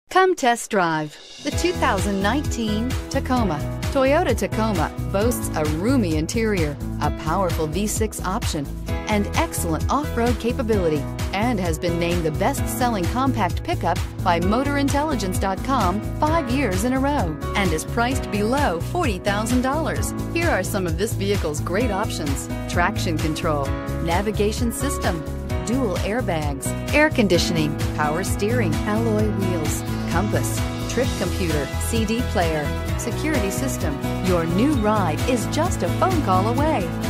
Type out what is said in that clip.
Come test drive the 2019 Tacoma. Toyota Tacoma boasts a roomy interior, a powerful V6 option, and excellent off-road capability, and has been named the best-selling compact pickup by MotorIntelligence.com 5 years in a row, and is priced below $40,000. Here are some of this vehicle's great options: traction control, navigation system, dual airbags, air conditioning, power steering, alloy wheels, compass, trip computer, CD player, security system. Your new ride is just a phone call away.